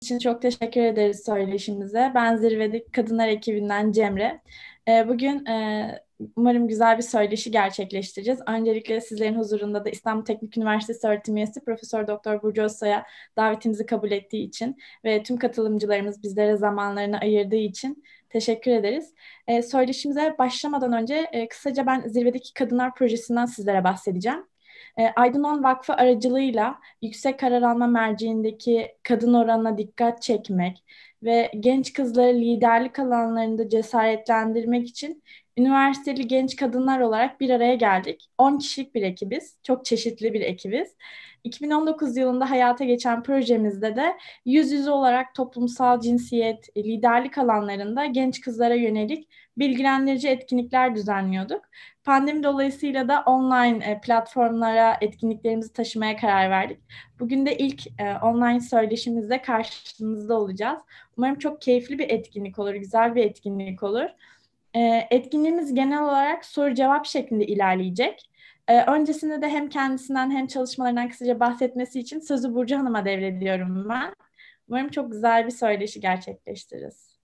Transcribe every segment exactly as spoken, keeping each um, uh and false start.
için çok teşekkür ederiz söyleşimize. Ben Zirvedeki Kadınlar ekibinden Cemre. Ee, Bugün e, umarım güzel bir söyleşi gerçekleştireceğiz. Öncelikle sizlerin huzurunda da İstanbul Teknik Üniversitesi öğretim üyesi Profesör Doktor Burcu Özsoy'a davetimizi kabul ettiği için ve tüm katılımcılarımız bizlere zamanlarını ayırdığı için teşekkür ederiz. Ee, Söyleşimize başlamadan önce e, kısaca ben Zirvedeki Kadınlar Projesi'nden sizlere bahsedeceğim. E, Aydınon Vakfı aracılığıyla yüksek karar alma merciindeki kadın oranına dikkat çekmek ve genç kızları liderlik alanlarında cesaretlendirmek için üniversiteli genç kadınlar olarak bir araya geldik. on kişilik bir ekibiz, çok çeşitli bir ekibiz. iki bin on dokuz yılında hayata geçen projemizde de yüz yüze olarak toplumsal cinsiyet, liderlik alanlarında genç kızlara yönelik bilgilendirici etkinlikler düzenliyorduk. Pandemi dolayısıyla da online e, platformlara etkinliklerimizi taşımaya karar verdik. Bugün de ilk e, online söyleşimizde karşınızda olacağız. Umarım çok keyifli bir etkinlik olur, güzel bir etkinlik olur. E, etkinliğimiz genel olarak soru cevap şeklinde ilerleyecek. E, öncesinde de hem kendisinden hem çalışmalarından kısaca bahsetmesi için sözü Burcu Hanım'a devrediyorum ben. Umarım çok güzel bir söyleşi gerçekleştiririz.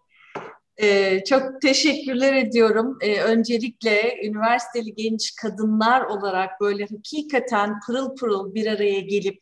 Ee, çok teşekkürler ediyorum. Ee, öncelikle üniversiteli genç kadınlar olarak böyle hakikaten pırıl pırıl bir araya gelip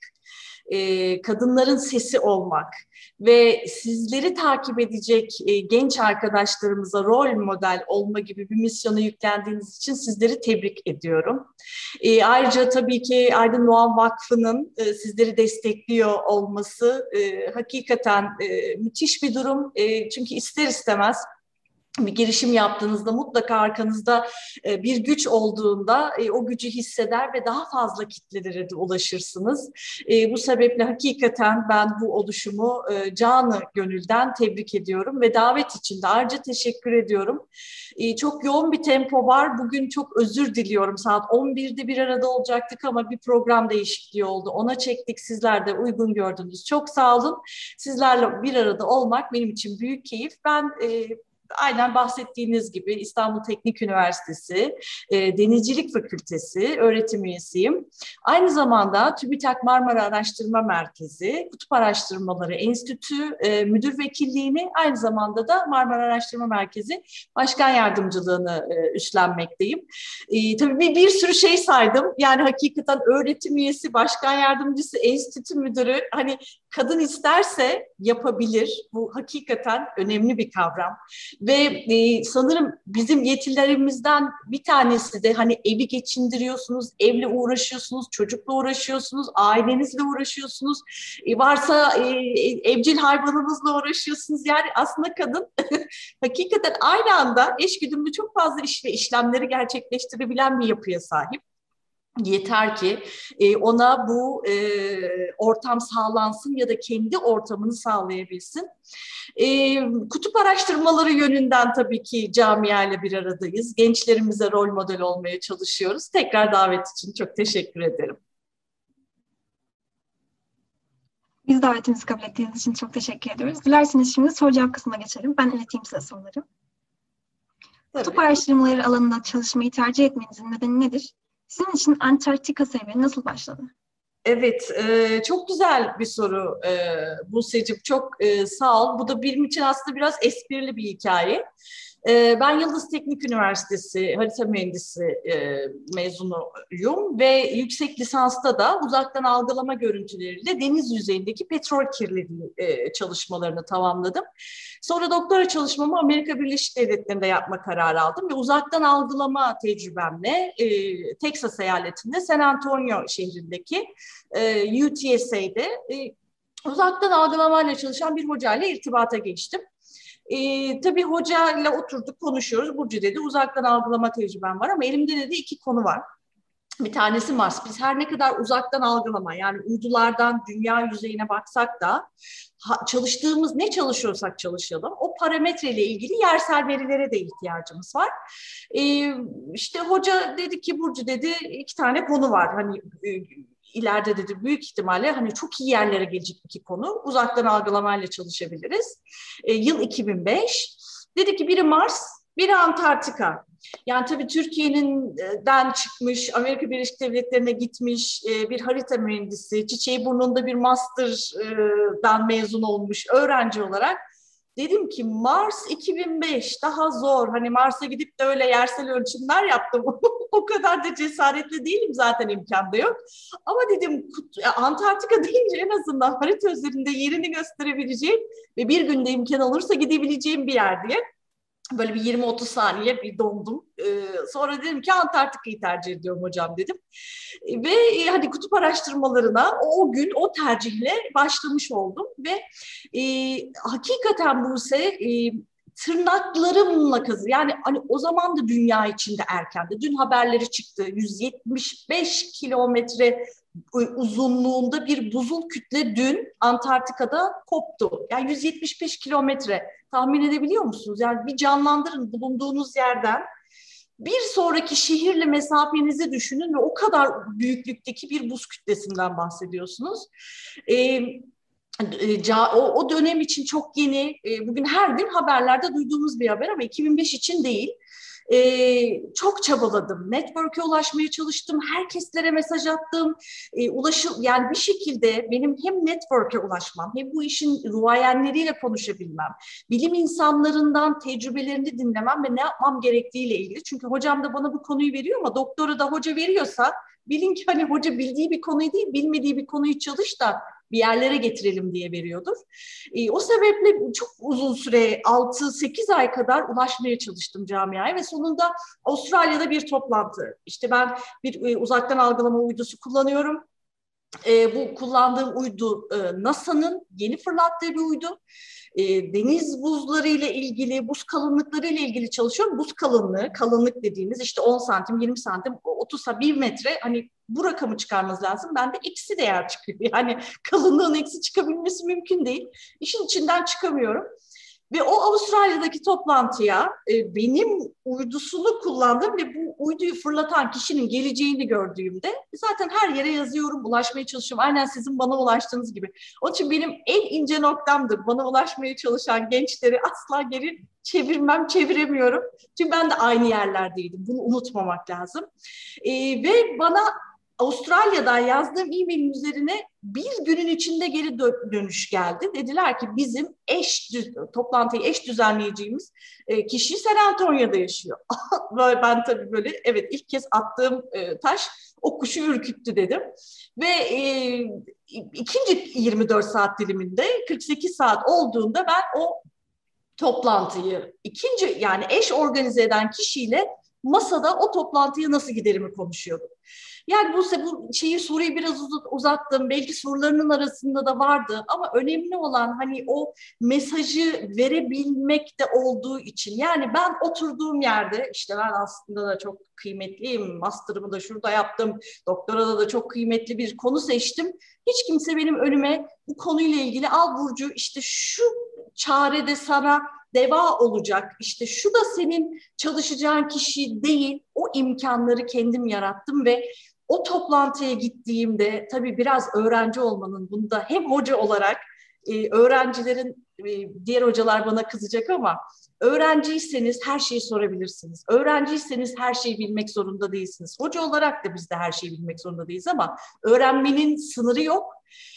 e, kadınların sesi olmak ve sizleri takip edecek e, genç arkadaşlarımıza rol model olma gibi bir misyona yüklendiğiniz için sizleri tebrik ediyorum. E, ayrıca tabii ki Aydın Doğan Vakfı'nın e, sizleri destekliyor olması e, hakikaten e, müthiş bir durum. E, çünkü ister istemez bir girişim yaptığınızda mutlaka arkanızda e, bir güç olduğunda e, o gücü hisseder ve daha fazla kitlelere de ulaşırsınız. E, bu sebeple hakikaten ben bu oluşumu e, canı gönülden tebrik ediyorum ve davet için de ayrıca teşekkür ediyorum. E, çok yoğun bir tempo var. Bugün çok özür diliyorum. Saat on birde bir arada olacaktık ama bir program değişikliği oldu. Ona çektik. Sizler de uygun gördünüz. Çok sağ olun. Sizlerle bir arada olmak benim için büyük keyif. Ben e, aynen bahsettiğiniz gibi İstanbul Teknik Üniversitesi e, Denizcilik Fakültesi öğretim üyesiyim. Aynı zamanda TÜBİTAK Marmara Araştırma Merkezi, Kutup Araştırmaları Enstitü e, Müdür Vekilliğini, aynı zamanda da Marmara Araştırma Merkezi Başkan Yardımcılığını e, üstlenmekteyim. E, tabii bir, bir sürü şey saydım. Yani hakikaten öğretim üyesi, başkan yardımcısı, enstitü müdürü, hani kadın isterse yapabilir. Bu hakikaten önemli bir kavram. Ve e, sanırım bizim yetilerimizden bir tanesi de hani evi geçindiriyorsunuz, evle uğraşıyorsunuz, çocukla uğraşıyorsunuz, ailenizle uğraşıyorsunuz. E, varsa e, evcil hayvanınızla uğraşıyorsunuz. Yani aslında kadın hakikaten aynı anda eşgüdümlü çok fazla iş ve işlemleri gerçekleştirebilen bir yapıya sahip. Yeter ki e, ona bu e, ortam sağlansın ya da kendi ortamını sağlayabilsin. E, kutup araştırmaları yönünden tabii ki camiayla bir aradayız. Gençlerimize rol model olmaya çalışıyoruz. Tekrar davet için çok teşekkür ederim. Biz davetimizi kabul ettiğiniz için çok teşekkür ediyoruz. Dilerseniz şimdi soru cevap kısmına geçelim. Ben ileteyim size soruları. Tabii. Kutup araştırmaları alanında çalışmayı tercih etmenizin nedeni nedir? Sizin için Antarktika serüveni nasıl başladı? Evet, e, çok güzel bir soru e, Buse'cim. Çok e, sağ ol. Bu da benim için aslında biraz esprili bir hikaye. E, ben Yıldız Teknik Üniversitesi harita mühendisi e, mezunuyum ve yüksek lisansta da uzaktan algılama görüntüleriyle deniz yüzeyindeki petrol kirliliği e, çalışmalarını tamamladım. Sonra doktora çalışmamı Amerika Birleşik Devletleri'nde yapma kararı aldım ve uzaktan algılama tecrübemle e, Texas eyaletinde San Antonio şehrindeki e, U T S A'de e, uzaktan algılamayla çalışan bir hocayla irtibata geçtim. E, tabii hocayla oturduk, konuşuyoruz. Burcu dedi, uzaktan algılama tecrübem var ama elimde dedi iki konu var. Bir tanesi Mars. Biz her ne kadar uzaktan algılama, yani uydulardan dünya yüzeyine baksak da ha, çalıştığımız ne çalışıyorsak çalışalım, o parametreyle ilgili yersel verilere de ihtiyacımız var. Ee, işte hoca dedi ki Burcu dedi iki tane konu var. Hani e, ileride dedi büyük ihtimalle hani çok iyi yerlere gelecek iki konu. Uzaktan algılamayla çalışabiliriz. E, yıl iki bin beş. Dedi ki biri Mars, Biri Antarktika. Yani tabii Türkiye'den çıkmış, Amerika Birleşik Devletleri'ne gitmiş bir harita mühendisi, çiçeği burnunda bir master'dan mezun olmuş öğrenci olarak dedim ki Mars iki bin beş daha zor. Hani Mars'a gidip de öyle yersel ölçümler yaptım. O kadar da cesaretli değilim, zaten imkan da yok. Ama dedim Antarktika deyince en azından harita üzerinde yerini gösterebileceğim ve bir günde imkan olursa gidebileceğim bir yer diye. Böyle bir yirmi otuz saniye bir dondum. Ee, sonra dedim ki Antarktika'yı tercih ediyorum hocam dedim. Ve e, hadi kutup araştırmalarına o, o gün o tercihle başlamış oldum. Ve e, hakikaten Buse e, tırnaklarımla kazı. Yani hani o zaman da dünya içinde erkendi. Dün haberleri çıktı. yüz yetmiş beş kilometre uzunluğunda bir buzul kütle dün Antarktika'da koptu. Yani yüz yetmiş beş kilometre. Tahmin edebiliyor musunuz? Yani bir canlandırın bulunduğunuz yerden bir sonraki şehirle mesafenizi düşünün ve o kadar büyüklükteki bir buz kütlesinden bahsediyorsunuz. Ee, o, o dönem için çok yeni, bugün her gün haberlerde duyduğumuz bir haber ama iki bin beş için değil. Ee, çok çabaladım. Network'e ulaşmaya çalıştım. Herkeslere mesaj attım. Ee, ulaşıl, yani bir şekilde benim hem network'e ulaşmam, hem bu işin ruayenleriyle konuşabilmem, bilim insanlarından tecrübelerini dinlemem ve ne yapmam gerektiğiyle ilgili. Çünkü hocam da bana bu konuyu veriyor ama doktora da hoca veriyorsa bilin ki hani hoca bildiği bir konuyu değil, bilmediği bir konuyu çalış da bir yerlere getirelim diye veriyordur. E, o sebeple çok uzun süre altı sekiz ay kadar ulaşmaya çalıştım camiaya ve sonunda Avustralya'da bir toplantı. İşte ben bir e, uzaktan algılama uydusu kullanıyorum. E, bu kullandığım uydu e, NASA'nın yeni fırlattığı bir uydu. E, deniz buzları ile ilgili, buz kalınlıkları ile ilgili çalışıyorum. Buz kalınlığı, kalınlık dediğimiz işte on santim, yirmi santim, otuzsa bir metre, hani bu rakamı çıkarmanız lazım. Bende eksi değer çıkıyor. Yani kalınlığın eksi çıkabilmesi mümkün değil. İşin içinden çıkamıyorum. Ve o Avustralya'daki toplantıya e, benim uydusunu kullandım ve bu uyduyu fırlatan kişinin geleceğini gördüğümde zaten her yere yazıyorum, ulaşmaya çalışıyorum. Aynen sizin bana ulaştığınız gibi. Onun için benim en ince noktamdır. Bana ulaşmaya çalışan gençleri asla geri çevirmem, çeviremiyorum. Çünkü ben de aynı yerlerdeydim. Bunu unutmamak lazım. E, ve bana Avustralya'dan yazdığım e-mailin üzerine bir günün içinde geri dönüş geldi. Dediler ki bizim eş toplantıyı eş düzenleyeceğimiz kişi San Antonio'da yaşıyor. Böyle ben tabii böyle evet ilk kez attığım taş o kuşu ürküttü dedim. Ve e, ikinci yirmi dört saat diliminde kırk sekiz saat olduğunda ben o toplantıyı ikinci yani eş organize eden kişiyle masada o toplantıya nasıl giderimi konuşuyordum. Yani bu, bu şeyi soruyu biraz uzattım. Belki sorularının arasında da vardı ama önemli olan hani o mesajı verebilmek de olduğu için. Yani ben oturduğum yerde işte ben aslında da çok kıymetliyim. Master'ımı da şurada yaptım. Doktorada da çok kıymetli bir konu seçtim. Hiç kimse benim önüme bu konuyla ilgili al Burcu işte şu çarede sana deva olacak. İşte şu da senin çalışacağın kişi değil. O imkanları kendim yarattım ve o toplantıya gittiğimde tabii biraz öğrenci olmanın bunda hem hoca olarak e, öğrencilerin e, diğer hocalar bana kızacak ama öğrenciyseniz her şeyi sorabilirsiniz. Öğrenciyseniz her şeyi bilmek zorunda değilsiniz. Hoca olarak da biz de her şeyi bilmek zorunda değiliz ama öğrenmenin sınırı yok.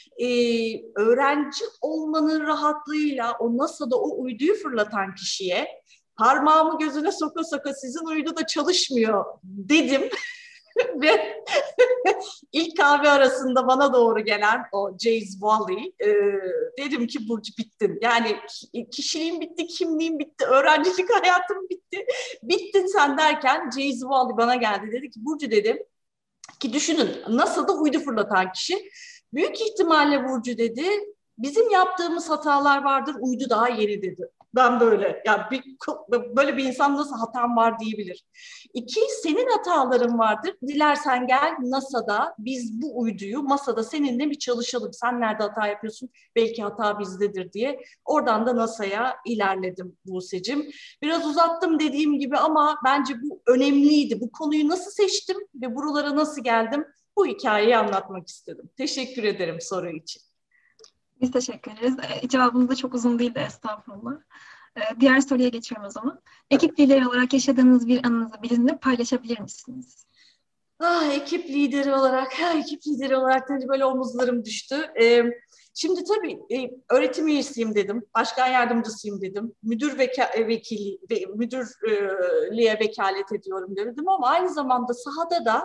Ee, öğrenci olmanın rahatlığıyla o NASA'da o uyduyu fırlatan kişiye parmağımı gözüne soka soka sizin uydu da çalışmıyor dedim. Ve ilk kahve arasında bana doğru gelen o James Wally e, dedim ki Burcu bittin. Yani kişiliğim bitti, kimliğim bitti, öğrencilik hayatım bitti. Bittin sen derken James Wally bana geldi dedi ki Burcu dedim ki düşünün NASA'da uydu fırlatan kişi. Büyük ihtimalle Burcu dedi, bizim yaptığımız hatalar vardır, uydu daha yeni dedi. Ben böyle, yani bir, böyle bir insan nasıl hatam var diyebilir. İki, senin hataların vardır. Dilersen gel NASA'da biz bu uyduyu masada seninle bir çalışalım. Sen nerede hata yapıyorsun? Belki hata bizdedir diye. Oradan da NASA'ya ilerledim Buse'cim. Biraz uzattım dediğim gibi ama bence bu önemliydi. Bu konuyu nasıl seçtim ve buralara nasıl geldim? Bu hikayeyi anlatmak istedim. Teşekkür ederim soru için. Biz teşekkür ederiz. Cevabınız da çok uzun değildi, estağfurullah. Ee, diğer soruya geçiyorum o zaman. Ekip lideri olarak yaşadığınız bir anınızı bizimle paylaşabilir misiniz? Ah, ekip lideri olarak, ha, ekip lideri olarak da böyle omuzlarım düştü. Ee, şimdi tabii e, öğretim üyesiyim dedim, başkan yardımcısıyım dedim, müdür veka- vekili, ve, müdürlüğe vekalet ediyorum dedim ama aynı zamanda sahada da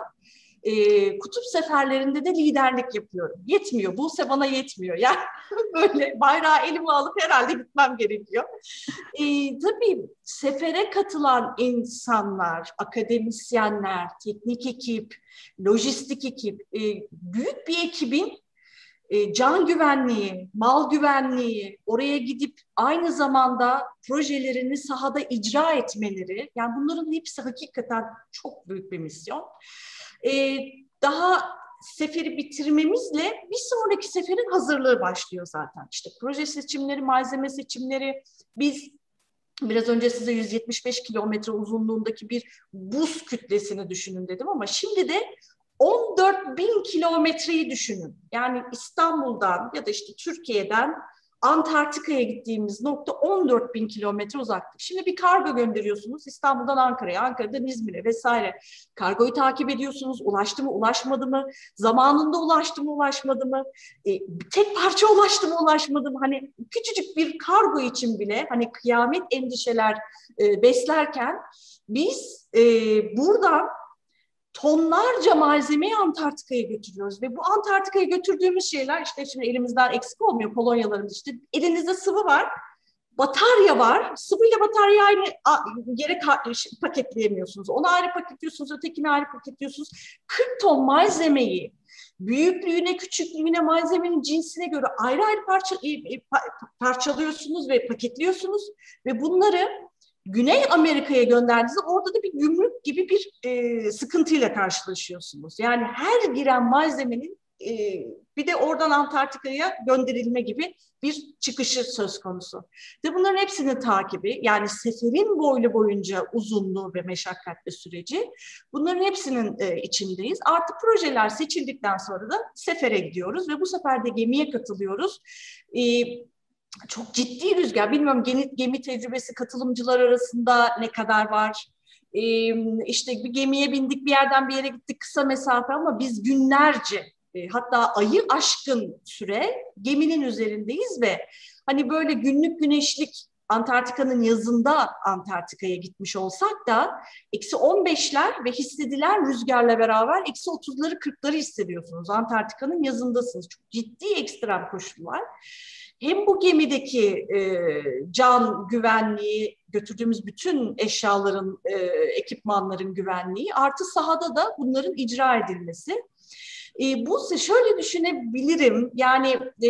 e, kutup seferlerinde de liderlik yapıyorum. Yetmiyor, Buse bana yetmiyor. Yani böyle bayrağı elime alıp herhalde gitmem gerekiyor. E, tabii sefere katılan insanlar, akademisyenler, teknik ekip, lojistik ekip, e, büyük bir ekibin e, can güvenliği, mal güvenliği, oraya gidip aynı zamanda projelerini sahada icra etmeleri, yani bunların hepsi hakikaten çok büyük bir misyon. E, daha seferi bitirmemizle bir sonraki seferin hazırlığı başlıyor zaten. İşte proje seçimleri, malzeme seçimleri, biz biraz önce size yüz yetmiş beş kilometre uzunluğundaki bir buz kütlesini düşünün dedim ama şimdi de on dört bin kilometreyi düşünün. Yani İstanbul'dan ya da işte Türkiye'den Antarktika'ya gittiğimiz nokta on dört bin kilometre uzaklık. Şimdi bir kargo gönderiyorsunuz İstanbul'dan Ankara'ya, Ankara'dan İzmir'e vesaire. Kargoyu takip ediyorsunuz. Ulaştı mı, ulaşmadı mı? Zamanında ulaştı mı, ulaşmadı mı? E, tek parça ulaştı mı, ulaşmadı mı? Hani küçücük bir kargo için bile hani kıyamet endişeler e, beslerken biz e, buradan tonlarca malzemeyi Antarktika'ya götürüyoruz ve bu Antarktika'ya götürdüğümüz şeyler işte şimdi elimizden eksik olmuyor kolonyalarımız, işte elinizde sıvı var, batarya var, sıvıyla batarya aynı yere paketleyemiyorsunuz, onu ayrı paketliyorsunuz, ötekini ayrı paketliyorsunuz. kırk ton malzemeyi büyüklüğüne, küçüklüğüne, malzemenin cinsine göre ayrı ayrı parça, parçalıyorsunuz ve paketliyorsunuz ve bunları Güney Amerika'ya gönderdiğinizde orada da bir gümrük gibi bir e, sıkıntıyla karşılaşıyorsunuz. Yani her giren malzemenin e, bir de oradan Antarktika'ya gönderilme gibi bir çıkışı söz konusu. Ve bunların hepsinin takibi, yani seferin boylu boyunca uzunluğu ve meşakkatli süreci, bunların hepsinin e, içindeyiz. Artık projeler seçildikten sonra da sefere gidiyoruz ve bu sefer de gemiye katılıyoruz. E, Çok ciddi rüzgar. Bilmiyorum gemi, gemi tecrübesi katılımcılar arasında ne kadar var? Ee, işte bir gemiye bindik, bir yerden bir yere gittik, kısa mesafe ama biz günlerce, e, hatta ayı aşkın süre geminin üzerindeyiz ve hani böyle günlük güneşlik Antarktika'nın yazında Antarktika'ya gitmiş olsak da eksi on beşler ve hissedilen rüzgarla beraber eksi otuzları kırkları hissediyorsunuz. Antarktika'nın yazındasınız. Çok ciddi ekstrem koşullar. Hem bu gemideki e, can güvenliği, götürdüğümüz bütün eşyaların, e, ekipmanların güvenliği, artı sahada da bunların icra edilmesi. E, bu şöyle düşünebilirim, yani e,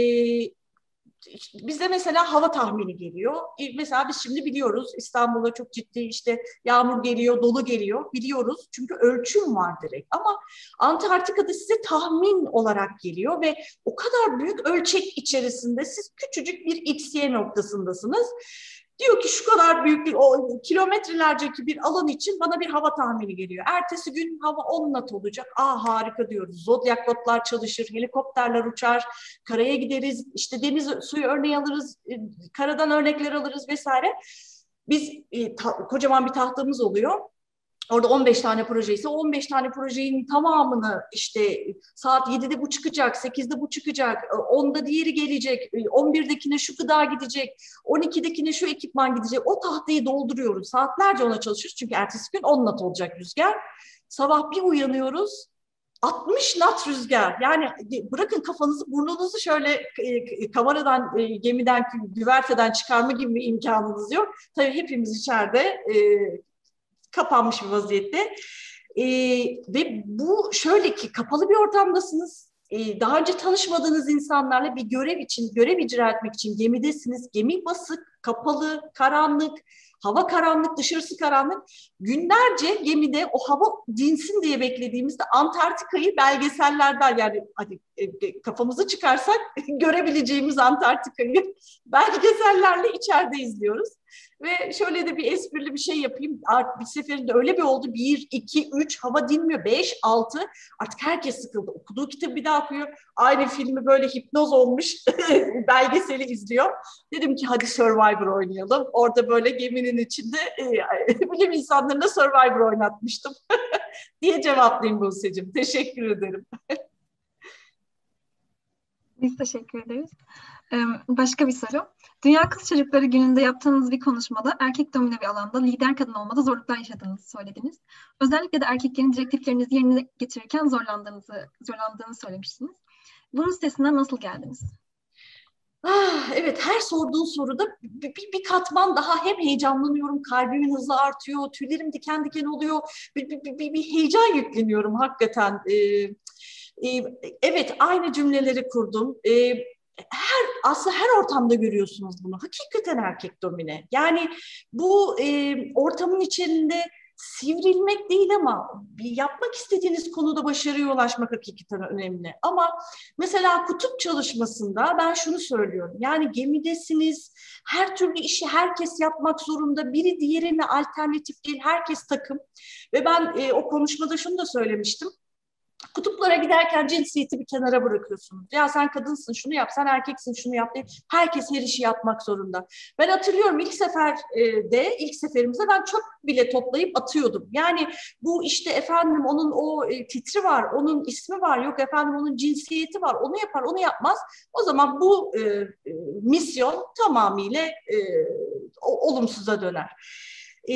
bize mesela hava tahmini geliyor. E, mesela biz şimdi biliyoruz İstanbul'a çok ciddi işte yağmur geliyor, dolu geliyor, biliyoruz. Çünkü ölçüm var direkt. Ama Antarktika'da size tahmin olarak geliyor ve o kadar büyük ölçek içerisinde siz küçücük bir X Y noktasındasınız. Diyor ki şu kadar büyük bir, o kilometrelerceki bir alan için bana bir hava tahmini geliyor. Ertesi gün hava on knot olacak. Aa harika diyoruz. Zodyak botlar çalışır, helikopterler uçar, karaya gideriz, işte deniz suyu örneği alırız, karadan örnekler alırız vesaire. Biz e, ta, kocaman bir tahtamız oluyor. Orada on beş tane proje ise on beş tane projenin tamamını işte saat yedide bu çıkacak, sekizde bu çıkacak, onda diğeri gelecek, on birdekine şu gıda gidecek, on ikidekine şu ekipman gidecek. O tahtayı dolduruyoruz. Saatlerce ona çalışıyoruz çünkü ertesi gün on knot olacak rüzgar. Sabah bir uyanıyoruz, altmış knot rüzgar. Yani bırakın kafanızı, burnunuzu şöyle kameradan, gemiden, güverteden çıkarma gibi bir imkanınız yok. Tabii hepimiz içeride kapanmış bir vaziyette. Ee, ve bu şöyle ki kapalı bir ortamdasınız. Ee, daha önce tanışmadığınız insanlarla bir görev için, görev icra etmek için gemidesiniz. Gemi basık, kapalı, karanlık, hava karanlık, dışarısı karanlık. Günlerce gemide o hava dinsin diye beklediğimizde Antarktika'yı belgesellerden, yani hadi e, kafamızı çıkarsak görebileceğimiz Antarktika'yı belgesellerle içeride izliyoruz. Ve şöyle de bir esprili bir şey yapayım. Artık bir seferinde öyle bir oldu. Bir, iki, üç, hava dinmiyor. Beş, altı. Artık herkes sıkıldı. Okuduğu kitabı bir daha okuyor. Aynı filmi böyle hipnoz olmuş belgeseli izliyor. Dedim ki hadi Survivor oynayalım. Orada böyle geminin içinde e, bilim insanlarına Survivor oynatmıştım diye cevaplayayım Buse'cim. Teşekkür ederim. Biz teşekkür ederiz. Ee, başka bir soru. Dünya Kız Çocukları Günü'nde yaptığınız bir konuşmada erkek domine bir alanda lider kadın olmada zorluklar yaşadığınızı söylediniz. Özellikle de erkeklerin direktiflerinizi yerine getirirken zorlandığınızı, zorlandığını söylemiştiniz. Bunun üstesinden nasıl geldiniz? Ah, evet, her sorduğun soruda bir, bir, bir katman daha hem heyecanlanıyorum, kalbimin hızı artıyor, tüylerim diken diken oluyor, bir, bir, bir, bir heyecan yükleniyorum hakikaten. Ee, e, evet, aynı cümleleri kurdum. Ee, her aslında her ortamda görüyorsunuz bunu. Hakikaten erkek domine. Yani bu e, ortamın içinde sivrilmek değil ama yapmak istediğiniz konuda başarıya ulaşmak hakikaten önemli. Ama mesela kutup çalışmasında ben şunu söylüyorum. Yani gemidesiniz, her türlü işi herkes yapmak zorunda. Biri diğerine alternatif değil, herkes takım. Ve ben e, o konuşmada şunu da söylemiştim. Kutuplara giderken cinsiyeti bir kenara bırakıyorsunuz. Ya sen kadınsın şunu yap, sen erkeksin şunu yap diye. Herkes her işi yapmak zorunda. Ben hatırlıyorum ilk seferde, ilk seferimizde ben çöp bile toplayıp atıyordum. Yani bu işte efendim onun o e, titri var, onun ismi var, yok efendim onun cinsiyeti var, onu yapar, onu yapmaz. O zaman bu e, e, misyon tamamıyla e, olumsuza döner. E,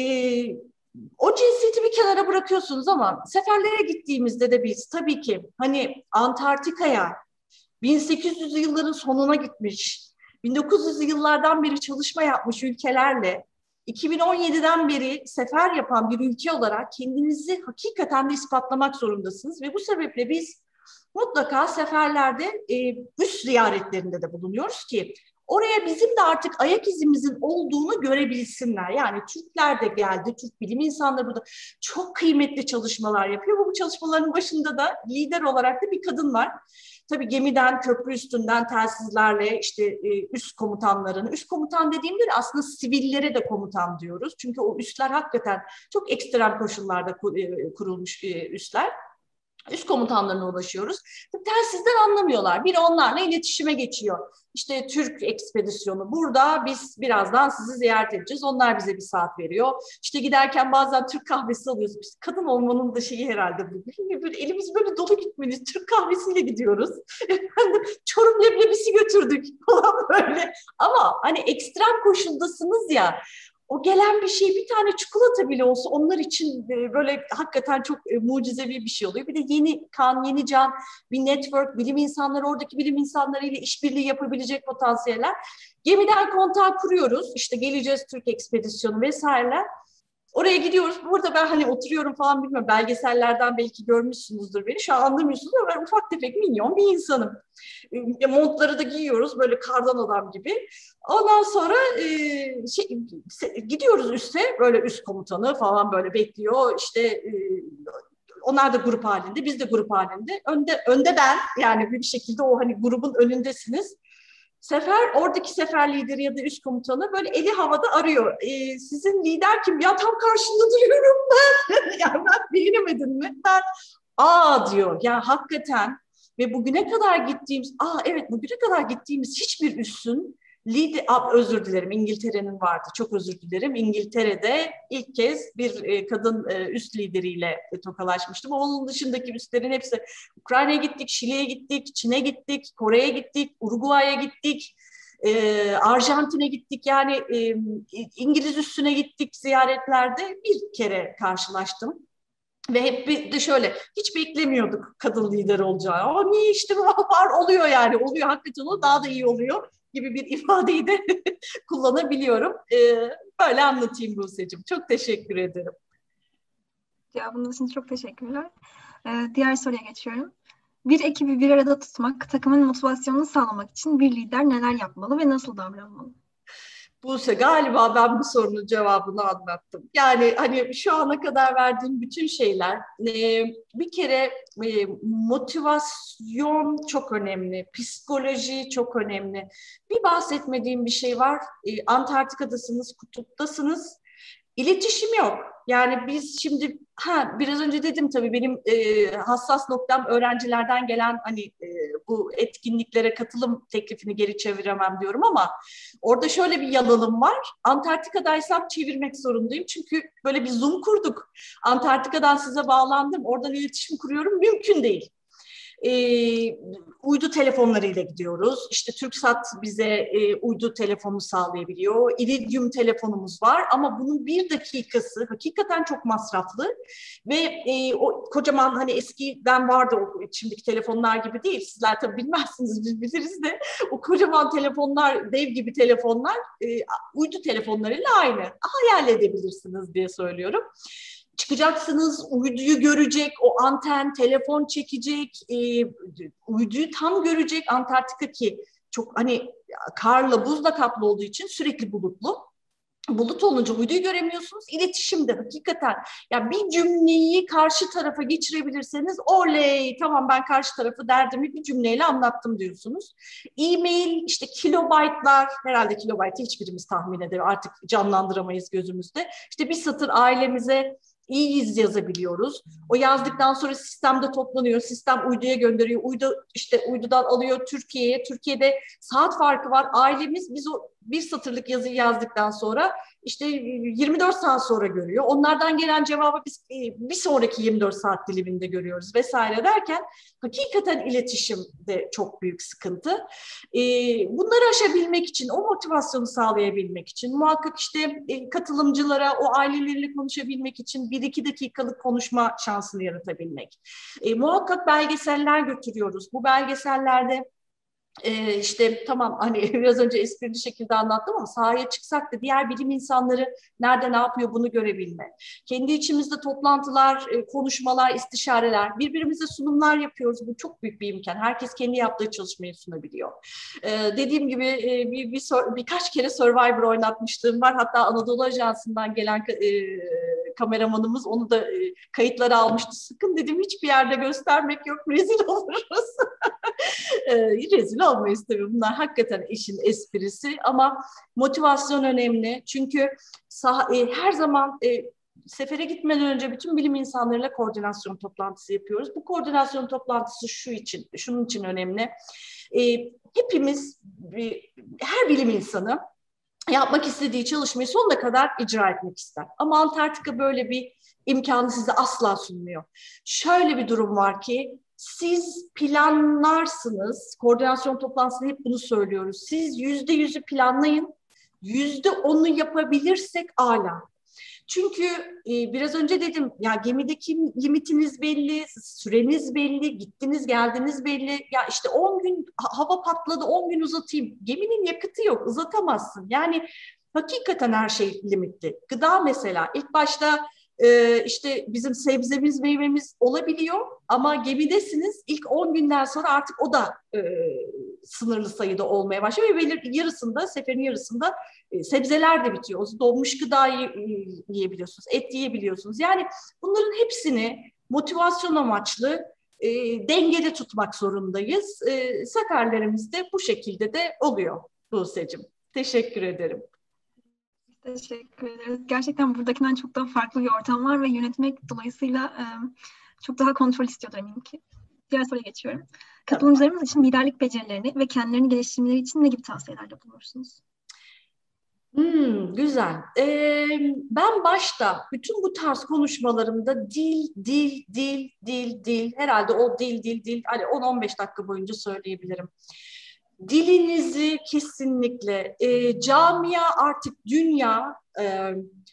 O cinsiyeti bir kenara bırakıyorsunuz ama seferlere gittiğimizde de biz tabii ki hani Antarktika'ya bin sekiz yüzlü yılların sonuna gitmiş, bin dokuz yüzlü yıllardan beri çalışma yapmış ülkelerle iki bin on yediden beri sefer yapan bir ülke olarak kendinizi hakikaten de ispatlamak zorundasınız ve bu sebeple biz mutlaka seferlerde e, üst ziyaretlerinde de bulunuyoruz ki oraya bizim de artık ayak izimizin olduğunu görebilsinler. Yani Türkler de geldi, Türk bilim insanları burada çok kıymetli çalışmalar yapıyor. Bu çalışmaların başında da lider olarak da bir kadın var. Tabii gemiden, köprü üstünden telsizlerle işte e, üst komutanların, üst komutan dediğimde de aslında sivillere de komutan diyoruz. Çünkü o üstler hakikaten çok ekstrem koşullarda kurulmuş üstler. Üst komutanlarına ulaşıyoruz. Telsizden anlamıyorlar. Biri onlarla iletişime geçiyor. İşte Türk ekspedisyonu burada, biz birazdan sizi ziyaret edeceğiz. Onlar bize bir saat veriyor. İşte giderken bazen Türk kahvesi alıyoruz. Biz kadın olmanın da şeyi herhalde bu. Böyle elimiz böyle dolu gitmeliyiz. Türk kahvesiyle gidiyoruz. Çorum leblebisi götürdük falan böyle. Ama hani ekstrem koşuldasınız ya. O gelen bir şey bir tane çikolata bile olsa onlar için böyle hakikaten çok mucizevi bir şey oluyor. Bir de yeni kan, yeni can, bir network, bilim insanları, oradaki bilim insanlarıyla işbirliği yapabilecek potansiyeller. Gemiden kontağı kuruyoruz. İşte geleceğiz Türk ekspedisyonu vesaireler. Oraya gidiyoruz. Burada ben hani oturuyorum falan bilmiyorum. Belgesellerden belki görmüşsünüzdür beni. Şu an anlamıyorsunuz ama ben ufak tefek minyon bir insanım. E, montları da giyiyoruz böyle kardan adam gibi. Ondan sonra e, şey, gidiyoruz üste. Böyle üst komutanı falan böyle bekliyor. İşte e, onlar da grup halinde, biz de grup halinde. Önde, önde ben yani bir şekilde o hani grubun önündesiniz. Sefer, oradaki sefer lideri ya da üst komutanı böyle eli havada arıyor. Ee, sizin lider kim? Ya tam karşında duruyorum ben. Yani ben beğenemedim mi? Ben aa diyor. Ya hakikaten ve bugüne kadar gittiğimiz, aa evet bugüne kadar gittiğimiz hiçbir üssün lider, aa, özür dilerim İngiltere'nin vardı. Çok özür dilerim. İngiltere'de ilk kez bir e, kadın e, üst lideriyle e, tokalaşmıştım. Onun dışındaki üslerin hepsi Ukrayna'ya gittik, Şili'ye gittik, Çin'e gittik, Kore'ye gittik, Uruguay'a gittik. E, Arjantin'e gittik yani e, İngiliz üssüne gittik ziyaretlerde bir kere karşılaştım. Ve hep bir de şöyle, hiç beklemiyorduk kadın lider olacağı. Aa niye işte var oluyor yani, oluyor hakikaten o daha da iyi oluyor gibi bir ifadeyi de kullanabiliyorum. Ee, böyle anlatayım Buse'cim. Çok teşekkür ederim. Cevabınız için çok teşekkürler. Ee, diğer soruya geçiyorum. Bir ekibi bir arada tutmak, takımın motivasyonunu sağlamak için bir lider neler yapmalı ve nasıl davranmalı? Buse, galiba ben bu sorunun cevabını anlattım. Yani hani şu ana kadar verdiğim bütün şeyler, e, bir kere e, motivasyon çok önemli, psikoloji çok önemli. Bir bahsetmediğim bir şey var. E, Antarktika'dasınız, kutuptasınız. İletişim yok. Yani biz şimdi, ha biraz önce dedim tabii, benim e, hassas noktam öğrencilerden gelen hani e, bu etkinliklere katılım teklifini geri çeviremem diyorum ama orada şöyle bir yalanım var. Antarktika'daysam çevirmek zorundayım. Çünkü böyle bir Zoom kurduk. Antarktika'dan size bağlandım. Oradan iletişim kuruyorum. Mümkün değil. E, uydu telefonlarıyla gidiyoruz. İşte TürkSat bize e, uydu telefonu sağlayabiliyor. Iridium telefonumuz var ama bunun bir dakikası hakikaten çok masraflı ve e, o kocaman, hani eskiden vardı, o şimdiki telefonlar gibi değil. Sizler tabii bilmezsiniz, biz biliriz de o kocaman telefonlar, dev gibi telefonlar e, uydu telefonlarıyla aynı. Hayal edebilirsiniz diye söylüyorum. Çıkacaksınız, uyduyu görecek, o anten, telefon çekecek, e, uyduyu tam görecek. Antarktika ki çok hani karla, buzla kaplı olduğu için sürekli bulutlu. Bulut olunca uyduyu göremiyorsunuz. İletişimde hakikaten ya bir cümleyi karşı tarafa geçirebilirseniz oley, tamam ben karşı tarafı derdimi bir cümleyle anlattım diyorsunuz. E-mail işte kilobaytlar, herhalde kilobaytı hiçbirimiz tahmin edemiyor, artık canlandıramayız gözümüzde. İşte bir satır ailemize iyiyiz yazabiliyoruz. O yazdıktan sonra sistemde toplanıyor. Sistem uyduya gönderiyor. Uydu işte uydudan alıyor Türkiye'ye. Türkiye'de saat farkı var. Ailemiz biz o bir satırlık yazıyı yazdıktan sonra işte yirmi dört saat sonra görüyor. Onlardan gelen cevabı biz bir sonraki yirmi dört saat diliminde görüyoruz vesaire derken hakikaten iletişim de çok büyük sıkıntı. Bunları aşabilmek için, o motivasyonu sağlayabilmek için muhakkak işte katılımcılara, o aileleriyle konuşabilmek için bir iki dakikalık konuşma şansını yaratabilmek. Muhakkak belgeseller götürüyoruz. Bu belgesellerde Ee, işte tamam hani biraz önce esprili şekilde anlattım ama sahaya çıksak da diğer bilim insanları nerede ne yapıyor bunu görebilme. Kendi içimizde toplantılar, konuşmalar, istişareler, birbirimize sunumlar yapıyoruz. Bu çok büyük bir imkan. Herkes kendi yaptığı çalışmayı sunabiliyor. Ee, dediğim gibi bir, bir, birkaç kere Survivor oynatmışlığım var. Hatta Anadolu Ajansı'ndan gelen e, kameramanımız onu da e, kayıtlara almıştı. Sıkın dedim, hiçbir yerde göstermek yok, rezil oluruz. e, rezil olmayız tabii. Bunlar hakikaten işin esprisi ama motivasyon önemli. Çünkü sah- e, her zaman e, sefere gitmeden önce bütün bilim insanlarıyla koordinasyon toplantısı yapıyoruz. Bu koordinasyon toplantısı şu için, şunun için önemli. E, hepimiz, e, her bilim insanı yapmak istediği çalışmayı sonuna kadar icra etmek ister. Ama Antarktika böyle bir imkanı size asla sunmuyor. Şöyle bir durum var ki, siz planlarsınız, koordinasyon toplantısında hep bunu söylüyoruz. Siz yüzde yüzü planlayın, yüzde onu yapabilirsek âlâ. Çünkü e, biraz önce dedim ya, gemideki limitiniz belli, süreniz belli, gittiniz geldiniz belli. Ya işte on gün hava patladı, on gün uzatayım. Geminin yakıtı yok, uzatamazsın. Yani hakikaten her şey limitli. Gıda mesela ilk başta e, işte bizim sebzemiz, meyvemiz olabiliyor ama gemidesiniz. İlk on günden sonra artık o da e, sınırlı sayıda olmaya başlıyor ve belir, yarısında, seferin yarısında e, sebzeler de bitiyor. Donmuş gıda e, yiyebiliyorsunuz, et yiyebiliyorsunuz. Yani bunların hepsini motivasyon amaçlı e, dengede tutmak zorundayız. E, seferlerimiz de bu şekilde de oluyor Buse'cim. Teşekkür ederim. Teşekkür ederiz. Gerçekten buradakinden çok daha farklı bir ortam var ve yönetmek dolayısıyla e, çok daha kontrol istiyordur eminim ki. Diğer soruya geçiyorum. Katılımcılarımız için liderlik becerilerini ve kendilerini geliştirmeleri için ne gibi tavsiyelerde bulunursunuz? Hmm, güzel. Ee, ben başta bütün bu tarz konuşmalarımda dil, dil, dil, dil, dil, herhalde o dil, dil, dil, hani on on beş dakika boyunca söyleyebilirim. Dilinizi kesinlikle, e, camia artık dünya e,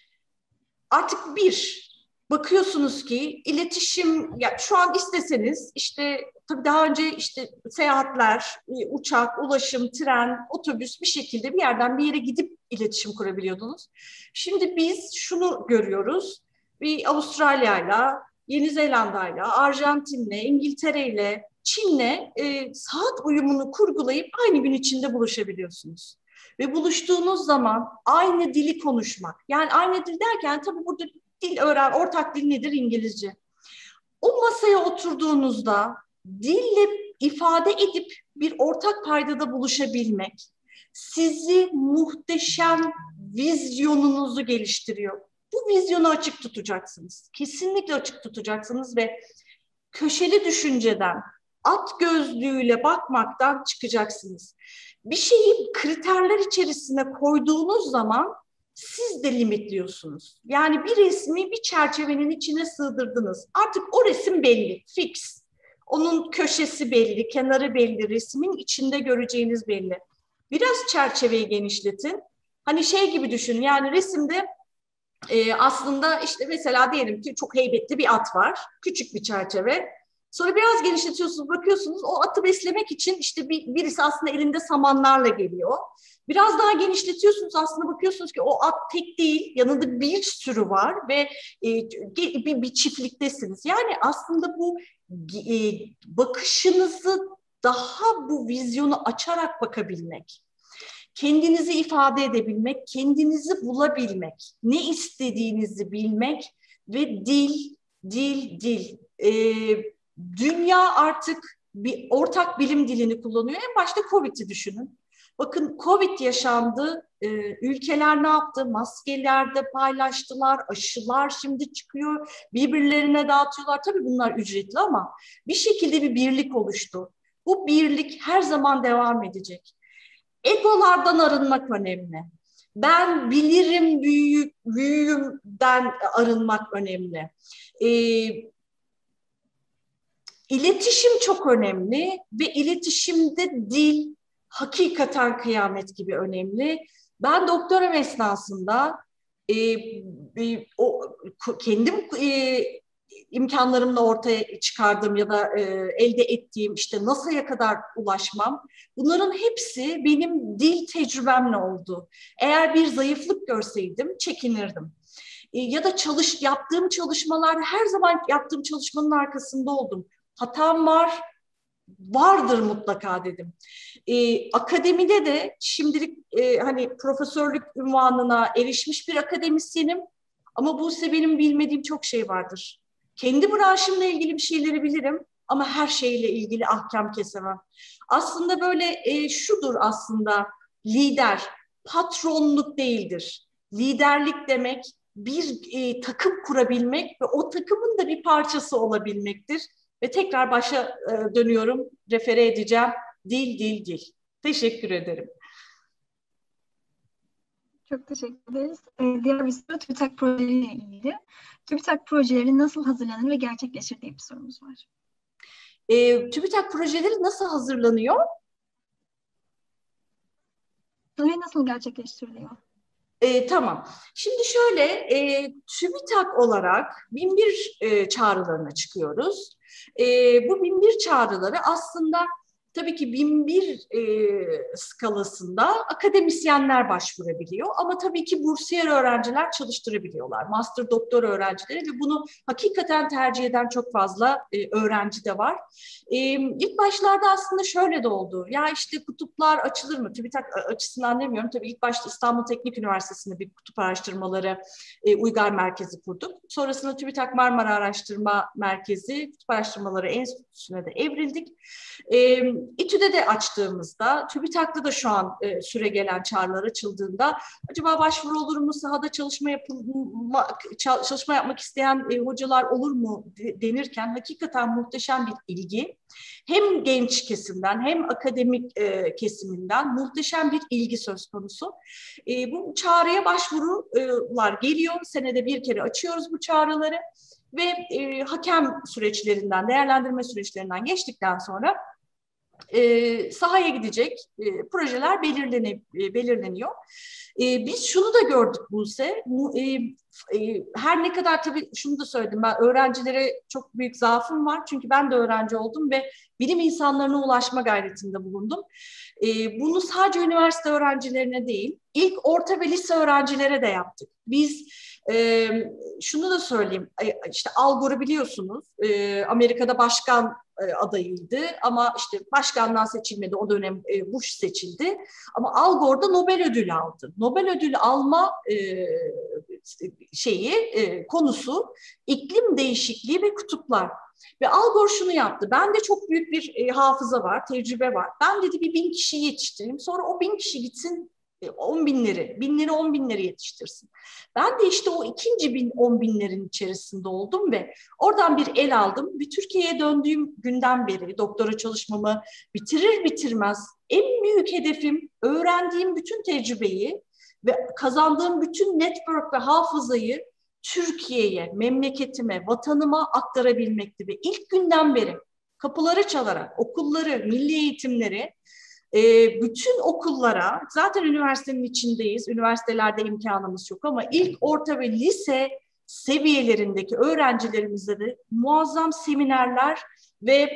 artık bir. Bakıyorsunuz ki iletişim, ya şu an isteseniz işte tabii daha önce işte seyahatler, uçak, ulaşım, tren, otobüs bir şekilde bir yerden bir yere gidip iletişim kurabiliyordunuz. Şimdi biz şunu görüyoruz. Bir Avustralya'yla, Yeni Zelanda'yla, Arjantin'le, İngiltere'yle, Çin'le e, saat uyumunu kurgulayıp aynı gün içinde buluşabiliyorsunuz. Ve buluştuğunuz zaman aynı dili konuşmak. Yani aynı dil derken tabii burada dil öğren, ortak dil nedir? İngilizce. O masaya oturduğunuzda dille ifade edip bir ortak paydada buluşabilmek sizi muhteşem vizyonunuzu geliştiriyor. Bu vizyonu açık tutacaksınız. Kesinlikle açık tutacaksınız ve köşeli düşünceden, at gözlüğüyle bakmaktan çıkacaksınız. Bir şeyi kriterler içerisine koyduğunuz zaman siz de limitliyorsunuz. Yani bir resmi bir çerçevenin içine sığdırdınız. Artık o resim belli, fix. Onun köşesi belli, kenarı belli, resmin içinde göreceğiniz belli. Biraz çerçeveyi genişletin. Hani şey gibi düşünün, yani resimde e, aslında işte mesela diyelim ki çok heybetli bir at var, küçük bir çerçeve. Sonra biraz genişletiyorsunuz, bakıyorsunuz o atı beslemek için işte bir, birisi aslında elinde samanlarla geliyor. Biraz daha genişletiyorsunuz, aslında bakıyorsunuz ki o at tek değil, yanında bir sürü var ve e, bir, bir çiftliktesiniz. Yani aslında bu e, bakışınızı daha bu vizyonu açarak bakabilmek, kendinizi ifade edebilmek, kendinizi bulabilmek, ne istediğinizi bilmek ve dil, dil, dil. Ee, dünya artık bir ortak bilim dilini kullanıyor. En başta Covid'i düşünün. Bakın Covid yaşandı, ee, ülkeler ne yaptı? Maskelerde paylaştılar, aşılar şimdi çıkıyor, birbirlerine dağıtıyorlar. Tabii bunlar ücretli ama bir şekilde bir birlik oluştu. Bu birlik her zaman devam edecek. Egolardan arınmak önemli. Ben bilirim büyük, büyüğümden arınmak önemli. Ee, iletişim çok önemli ve iletişimde dil hakikaten kıyamet gibi önemli. Ben doktoram esnasında e, e, o kendim e, imkanlarımla ortaya çıkardığım ya da e, elde ettiğim işte N A S A'ya kadar ulaşmam, bunların hepsi benim dil tecrübemle oldu. Eğer bir zayıflık görseydim çekinirdim. E, ya da çalış yaptığım çalışmalar, her zaman yaptığım çalışmanın arkasında oldum. Hatam var, vardır mutlaka dedim. E, akademide de şimdilik e, hani profesörlük unvanına erişmiş bir akademisyenim ama Buse benim bilmediğim çok şey vardır. Kendi branşımla ilgili bir şeyleri bilirim ama her şeyle ilgili ahkam kesemem. Aslında böyle e, şudur aslında lider, patronluk değildir. Liderlik demek bir e, takım kurabilmek ve o takımın da bir parçası olabilmektir. Ve tekrar başa e, dönüyorum, refere edeceğim. Dil, dil, dil. Teşekkür ederim. Çok teşekkür ederiz. Ee, diğer bir soru TÜBİTAK projeleriyle ilgili. TÜBİTAK projeleri nasıl hazırlanır ve gerçekleşir diye bir sorumuz var. E, TÜBİTAK projeleri nasıl hazırlanıyor? Ve nasıl gerçekleştiriliyor? E, tamam. Şimdi şöyle, e, TÜBİTAK olarak bin bir e, çağrılarına çıkıyoruz. E, bu bin bir çağrıları aslında tabii ki bin bir e, skalasında akademisyenler başvurabiliyor ama tabii ki bursiyer öğrenciler çalıştırabiliyorlar. Master, doktor öğrencileri ve bunu hakikaten tercih eden çok fazla e, öğrenci de var. E, ilk başlarda aslında şöyle de oldu. Ya işte kutuplar açılır mı? TÜBİTAK açısından demiyorum. Tabii ilk başta İstanbul Teknik Üniversitesi'nde bir kutup araştırmaları e, uygar merkezi kurduk. Sonrasında TÜBİTAK Marmara Araştırma Merkezi Kutup Araştırmaları Enstitüsü'ne de evrildik. E, İTÜ'de de açtığımızda, TÜBİTAK'ta da şu an e, süre gelen çağrılar açıldığında acaba başvuru olur mu, sahada çalışma yapılmak, çalışma yapmak isteyen e, hocalar olur mu denirken hakikaten muhteşem bir ilgi. Hem genç kesimden hem akademik e, kesiminden muhteşem bir ilgi söz konusu. E, bu çağrıya başvurular geliyor. Senede bir kere açıyoruz bu çağrıları ve e, hakem süreçlerinden, değerlendirme süreçlerinden geçtikten sonra E, sahaya gidecek e, projeler belirlene, e, belirleniyor. E, biz şunu da gördük Buse, e, e, her ne kadar tabii şunu da söyledim, ben öğrencilere çok büyük zaafım var çünkü ben de öğrenci oldum ve bilim insanlarına ulaşma gayretinde bulundum. E, bunu sadece üniversite öğrencilerine değil, ilk orta ve lise öğrencilere de yaptık. Biz e, şunu da söyleyeyim, işte Al Gore'u biliyorsunuz, e, Amerika'da başkan e, adayıydı ama işte başkanlığa seçilmedi, o dönem e, Bush seçildi. Ama Al Gore da Nobel ödülü aldı. Nobel ödülü alma e, şeyi, e, konusu iklim değişikliği ve kutuplar. Ve Al Gore şunu yaptı. Bende çok büyük bir e, hafıza var, tecrübe var. Ben dedi bir bin kişiyi yetiştireyim. Sonra o bin kişi gitsin e, on binleri, binleri on binleri yetiştirsin. Ben de işte o ikinci bin, on binlerin içerisinde oldum ve oradan bir el aldım. Bir Türkiye'ye döndüğüm günden beri doktora çalışmamı bitirir bitirmez en büyük hedefim öğrendiğim bütün tecrübeyi ve kazandığım bütün network ve hafızayı Türkiye'ye, memleketime, vatanıma aktarabilmekti. Ve ilk günden beri kapıları çalarak okulları, milli eğitimleri, e, bütün okullara, zaten üniversitenin içindeyiz, üniversitelerde imkanımız yok ama ilk orta ve lise seviyelerindeki öğrencilerimizle de muazzam seminerler ve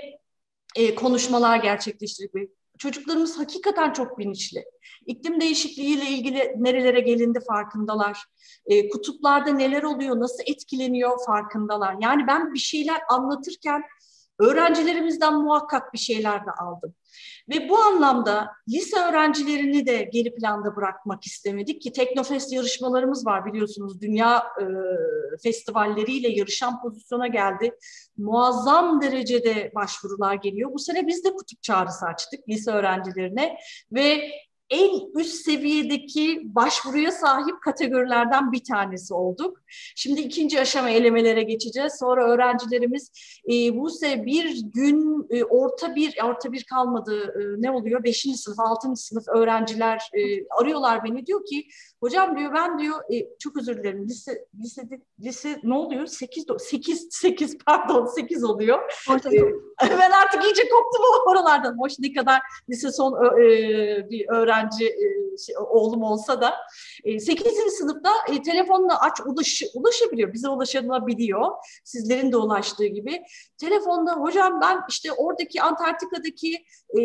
e, konuşmalar gerçekleştirdik. Çocuklarımız hakikaten çok bilinçli. İklim değişikliğiyle ilgili nerelere gelindi farkındalar. E, kutuplarda neler oluyor, nasıl etkileniyor farkındalar. Yani ben bir şeyler anlatırken öğrencilerimizden muhakkak bir şeyler de aldım. Ve bu anlamda lise öğrencilerini de geri planda bırakmak istemedik ki Teknofest yarışmalarımız var biliyorsunuz. Dünya e, festivalleriyle yarışan pozisyona geldi. Muazzam derecede başvurular geliyor. Bu sene biz de kutup çağrısı açtık lise öğrencilerine ve en üst seviyedeki başvuruya sahip kategorilerden bir tanesi olduk. Şimdi ikinci aşama elemelere geçeceğiz. Sonra öğrencilerimiz e, bu sene bir gün e, orta bir, orta bir kalmadı e, ne oluyor? Beşinci sınıf, altıncı sınıf öğrenciler e, arıyorlar beni. Diyor ki hocam diyor ben diyor e, çok özür dilerim lise, lisede, lise ne oluyor? Sekiz, sekiz, sekiz pardon sekiz oluyor. E, ben artık iyice koptum oralardan. Hoş ne kadar lise son e, bir öğrenci öğrenci şey, oğlum olsa da sekizinci sınıfta e, telefonla aç ulaş, ulaşabiliyor. Bize ulaşabiliyor. Sizlerin de ulaştığı gibi. Telefonda hocam ben işte oradaki Antarktika'daki e,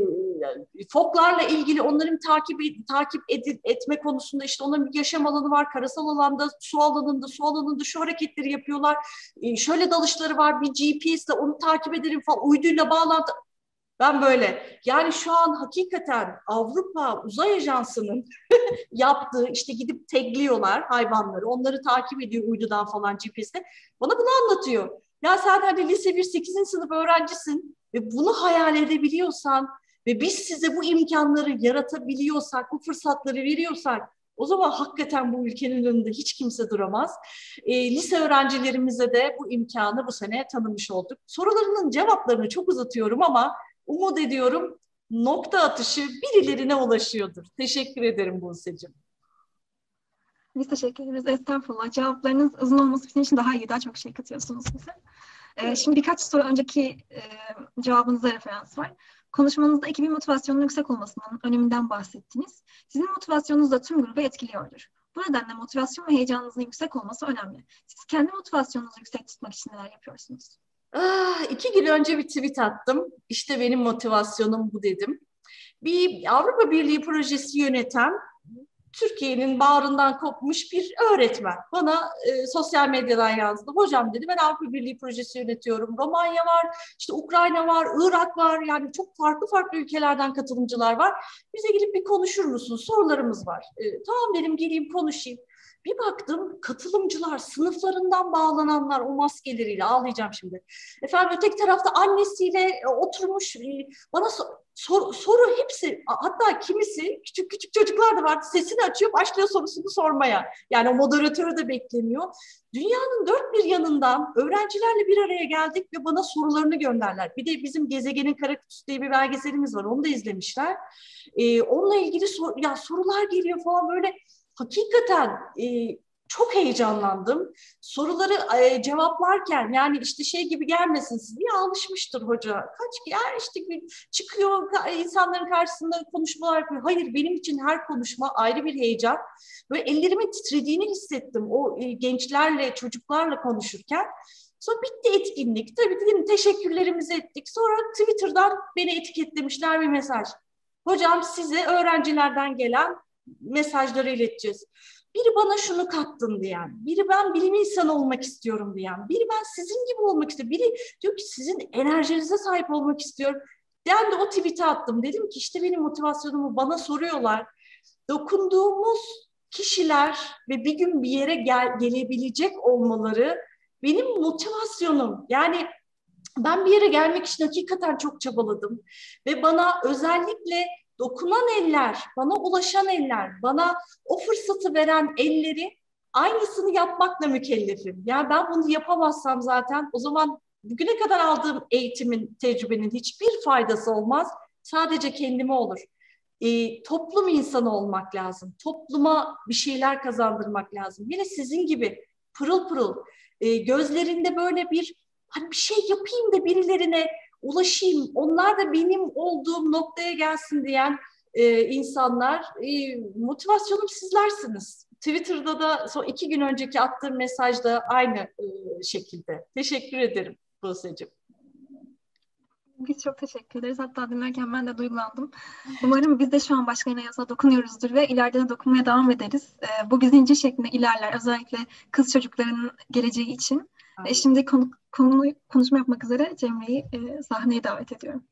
foklarla ilgili onların takip takip edil, etme konusunda işte onların bir yaşam alanı var. Karasal alanda, su alanında, su alanında şu hareketleri yapıyorlar. E, şöyle dalışları var. Bir G P S ile onu takip ederim falan. Uyduyla bağlantı. Ben böyle yani şu an hakikaten Avrupa Uzay Ajansı'nın yaptığı işte gidip tagliyorlar hayvanları. Onları takip ediyor uydudan falan G P S'te. Bana bunu anlatıyor. Ya sen hadi lise bir sekizinci sınıf öğrencisin ve bunu hayal edebiliyorsan ve biz size bu imkanları yaratabiliyorsak, bu fırsatları veriyorsak o zaman hakikaten bu ülkenin önünde hiç kimse duramaz. E, lise öğrencilerimize de bu imkanı bu sene tanımış olduk. Sorularının cevaplarını çok uzatıyorum ama umut ediyorum nokta atışı birilerine ulaşıyordur. Teşekkür ederim Buse'cim. Biz teşekkür ederiz. Estağfurullah. Cevaplarınız uzun olması bizim için daha iyi. Daha çok şey katıyorsunuz bize. Ee, şimdi birkaç soru önceki e, cevabınıza referans var. Konuşmanızda ekibin motivasyonunun yüksek olmasının öneminden bahsettiniz. Sizin motivasyonunuz da tüm grubu etkiliyordur. Bu nedenle motivasyon ve heyecanınızın yüksek olması önemli. Siz kendi motivasyonunuzu yüksek tutmak için neler yapıyorsunuz? Ah, iki gün önce bir tweet attım. İşte benim motivasyonum bu dedim. Bir Avrupa Birliği projesi yöneten Türkiye'nin bağrından kopmuş bir öğretmen bana e, sosyal medyadan yazdı. Hocam dedi ben Avrupa Birliği projesi yönetiyorum. Romanya var, işte Ukrayna var, Irak var. Yani çok farklı farklı ülkelerden katılımcılar var. Bize gelip bir konuşur musun? Sorularımız var. E, tamam dedim geleyim konuşayım. Bir baktım katılımcılar, sınıflarından bağlananlar o maskeleriyle ağlayacağım şimdi. Efendim öteki tarafta annesiyle e, oturmuş e, bana so sor soru hepsi hatta kimisi küçük küçük çocuklar da vardı sesini açıyor başlıyor sorusunu sormaya. Yani o moderatörü de beklemiyor. Dünyanın dört bir yanından öğrencilerle bir araya geldik ve bana sorularını gönderler. Bir de bizim Gezegenin Kara Kutusu diye bir belgeselimiz var onu da izlemişler. E, onunla ilgili sor ya sorular geliyor falan böyle. Hakikaten e, çok heyecanlandım. Soruları e, cevaplarken yani işte şey gibi gelmesin siz niye alışmıştır hoca. Kaç ya işte çıkıyor insanların karşısında konuşmalar yapıyor. Hayır benim için her konuşma ayrı bir heyecan. Böyle ellerimin titrediğini hissettim o e, gençlerle çocuklarla konuşurken. Sonra bitti etkinlik. Tabii dedim teşekkürlerimizi ettik. Sonra Twitter'dan beni etiketlemişler bir mesaj. Hocam size öğrencilerden gelen mesajları ileteceğiz. biri bana şunu kattın diyen, biri ben bilim insanı olmak istiyorum diyen, biri ben sizin gibi olmak istiyorum, biri diyor ki sizin enerjinize sahip olmak istiyorum. Ben de o tweet'i attım. Dedim ki işte benim motivasyonumu bana soruyorlar. Dokunduğumuz kişiler ve bir gün bir yere gel, gelebilecek olmaları benim motivasyonum. Yani ben bir yere gelmek için hakikaten çok çabaladım. Ve bana özellikle dokunan eller, bana ulaşan eller, bana o fırsatı veren elleri aynısını yapmakla mükellefim. Yani ben bunu yapamazsam zaten o zaman bugüne kadar aldığım eğitimin, tecrübenin hiçbir faydası olmaz. Sadece kendime olur. E, toplum insanı olmak lazım. Topluma bir şeyler kazandırmak lazım. Yine sizin gibi pırıl pırıl, e, gözlerinde böyle bir hani bir şey yapayım da birilerine ulaşayım, onlar da benim olduğum noktaya gelsin diyen e, insanlar, e, motivasyonum sizlersiniz. Twitter'da da son iki gün önceki attığım mesajda aynı e, şekilde. Teşekkür ederim Buse'cim. Biz çok teşekkür ederiz. Hatta dinlerken ben de duygulandım. Umarım biz de şu an başka yasa dokunuyoruzdur ve ileride de dokunmaya devam ederiz. Ee, bu bir zincir şeklinde ilerler. Özellikle kız çocuklarının geleceği için. Ve şimdi konu, konu, konuşma yapmak üzere Cemre'yi e, sahneye davet ediyorum.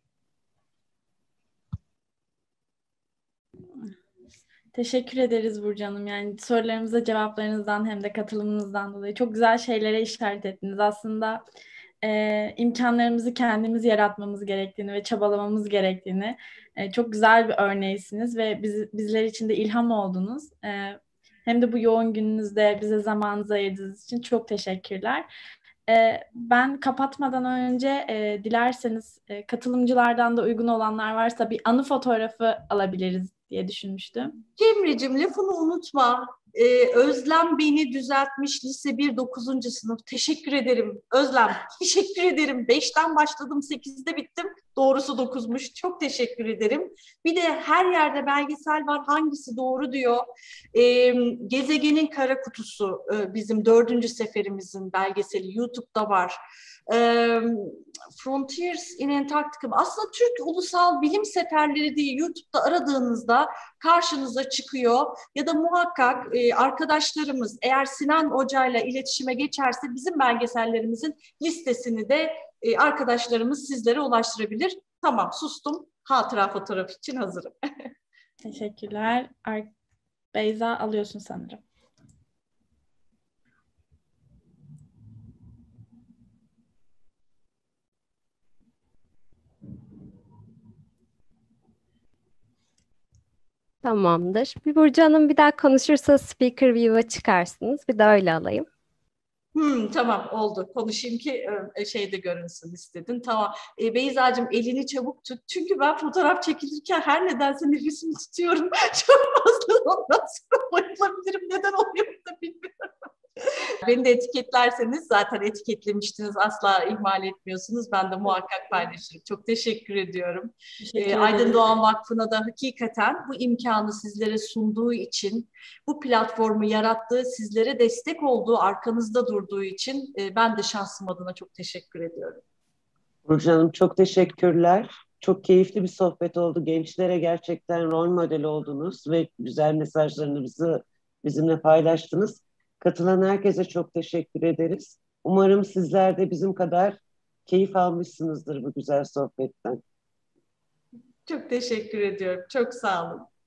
Teşekkür ederiz Burcu Hanım. Yani sorularımıza cevaplarınızdan hem de katılımınızdan dolayı çok güzel şeylere işaret ettiniz. Aslında e, imkanlarımızı kendimiz yaratmamız gerektiğini ve çabalamamız gerektiğini e, çok güzel bir örneğisiniz ve biz, bizler için de ilham oldunuz. E, hem de bu yoğun gününüzde bize zamanınızı ayırdığınız için çok teşekkürler. E, ben kapatmadan önce e, dilerseniz e, katılımcılardan da uygun olanlar varsa bir anı fotoğrafı alabiliriz diye düşünmüştüm. Cemre'cim lafını unutma. Ee, Özlem beni düzeltmiş lise bir dokuzuncu sınıf. Teşekkür ederim Özlem. Teşekkür ederim. beşten başladım, sekizde bittim. Doğrusu dokuzmuş. Çok teşekkür ederim. Bir de her yerde belgesel var. Hangisi doğru diyor. Ee, Gezegenin Kara Kutusu e, bizim dördüncü seferimizin belgeseli. YouTube'da var. Ee, Frontiers in Antarctica. Aslında Türk Ulusal Bilim Seferleri diye YouTube'da aradığınızda karşınıza çıkıyor. Ya da muhakkak e, arkadaşlarımız eğer Sinan Hoca'yla iletişime geçerse bizim belgesellerimizin listesini de e, arkadaşlarımız sizlere ulaştırabilir. Tamam, sustum. Hatıra fotoğraf için hazırım. Teşekkürler. Beyza alıyorsun sanırım. Tamamdır. Bir Burcu Hanım bir daha konuşursa speaker view'a çıkarsınız. Bir de öyle alayım. Hmm, tamam oldu. Konuşayım ki e, şeyde görünsün istedin. Tamam. E, Beyza'cığım elini çabuk tut. Çünkü ben fotoğraf çekilirken her nedense nefesimi tutuyorum. Çok fazla ondan sonra bayılabilirim. Neden oluyor da bilmiyorum. Beni de etiketlerseniz zaten etiketlemiştiniz. Asla ihmal etmiyorsunuz. Ben de muhakkak paylaşırım. Çok teşekkür ediyorum. Teşekkür Ee, Aydın Doğan Vakfı'na da hakikaten bu imkanı sizlere sunduğu için, bu platformu yarattığı, sizlere destek olduğu, arkanızda durduğu için e, ben de şahsım adına çok teşekkür ediyorum. Burcu Hanım çok teşekkürler. Çok keyifli bir sohbet oldu. Gençlere gerçekten rol model oldunuz ve güzel mesajlarınızı bizimle paylaştınız. Katılan herkese çok teşekkür ederiz. Umarım sizler de bizim kadar keyif almışsınızdır bu güzel sohbetten. Çok teşekkür ediyorum. Çok sağ olun.